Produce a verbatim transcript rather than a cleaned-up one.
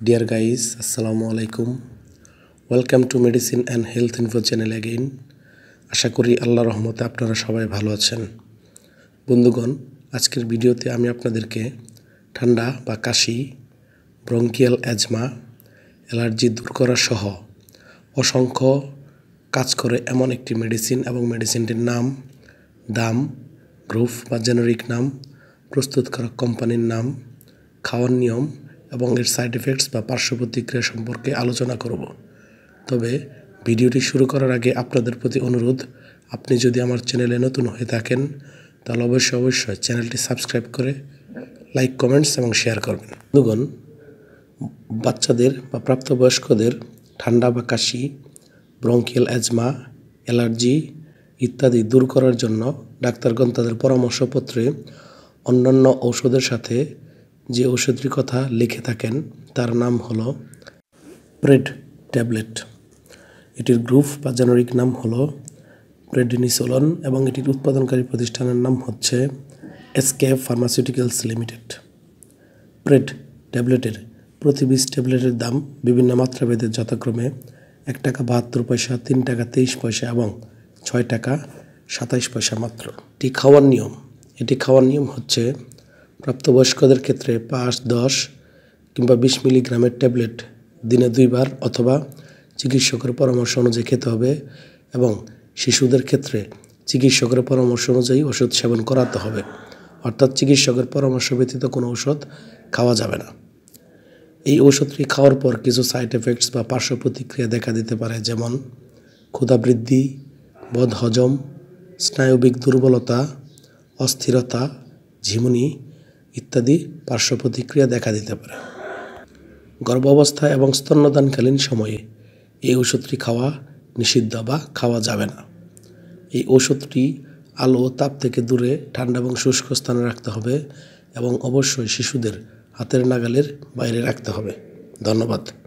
Dear guys, Assalamu alaikum. Welcome to Medicine and Health Info channel again. আশা করি আল্লাহর রহমতে আপনারা সবাই ভালো আছেন। বন্ধুগণ, আজকের ভিডিওতে আমি আপনাদেরকে ঠান্ডা বা কাশি, ব্রঙ্কিয়াল অ্যাজমা, অ্যালার্জি দূর করা সহ অসংখ্য কাজ করে এমন একটি মেডিসিন এবং মেডিসিনটির নাম, দাম, গ্রুপ বা জেনারিক নাম, প্রস্তুতকারক কোম্পানির নাম, খাওয়ার নিয়ম এবং এর সাইড এফেক্টস বা পার্শ্ব প্রতিক্রিয়া সম্পর্কে আলোচনা করব। তবে ভিডিওটি শুরু করার আগে আপনাদের প্রতি অনুরোধ, আপনি যদি আমার চ্যানেলে নতুন হয়ে থাকেন তাহলে অবশ্যই অবশ্যই চ্যানেলটি সাবস্ক্রাইব করে লাইক, কমেন্টস এবং শেয়ার করবেন। বন্ধুগণ, বাচ্চাদের বা প্রাপ্তবয়স্কদের ঠান্ডা বা কাশি, ব্রঙ্কিয়াল অ্যাজমা, অ্যালার্জি ইত্যাদি দূর করার জন্য ডাক্তারগণ তাদের পরামর্শপত্রে অন্যান্য ঔষধের সাথে যে ঔষধটির কথা লিখে থাকেন তার নাম হলো প্রেড ট্যাবলেট। এটির গ্রুপ বা জেনারিক নাম হলো প্রেডনিসোলন এবং এটির উৎপাদনকারী প্রতিষ্ঠানের নাম হচ্ছে এসকে ফার্মাসিউটিক্যালস লিমিটেড। প্রেড ট্যাবলেটের প্রতি বিশ ট্যাবলেটের দাম বিভিন্ন মাত্রাভেদে যথাক্রমে এক টাকা বাহাত্তর পয়সা, তিন টাকা তেইশ পয়সা এবং ছয় টাকা সাতাইশ পয়সা মাত্র। এটি খাওয়ার নিয়ম এটি খাওয়ার নিয়ম হচ্ছে প্রাপ্তবয়স্কদের ক্ষেত্রে পাঁচ, দশ কিংবা বিশ মিলিগ্রামের ট্যাবলেট দিনে দুইবার অথবা চিকিৎসকের পরামর্শ অনুযায়ী খেতে হবে এবং শিশুদের ক্ষেত্রে চিকিৎসকের পরামর্শ অনুযায়ী ওষুধ সেবন করাতে হবে, অর্থাৎ চিকিৎসকের পরামর্শ ব্যতীত কোনো ওষুধ খাওয়া যাবে না। এই ওষুধটি খাওয়ার পর কিছু সাইড এফেক্টস বা পার্শ্ব প্রতিক্রিয়া দেখা দিতে পারে, যেমন ক্ষুধা বৃদ্ধি, বদহজম, স্নায়বিক দুর্বলতা, অস্থিরতা, ঝিমুনি ইত্যাদি পার্শ্ব প্রতিক্রিয়া দেখা দিতে পারে। গর্ভাবস্থা এবং স্তন্যদানকালীন সময়ে এই ওষুধটি খাওয়া নিষিদ্ধ বা খাওয়া যাবে না। এই ওষুধটি আলো ও তাপ থেকে দূরে ঠান্ডা এবং শুষ্ক স্থানে রাখতে হবে এবং অবশ্যই শিশুদের হাতের নাগালের বাইরে রাখতে হবে। ধন্যবাদ।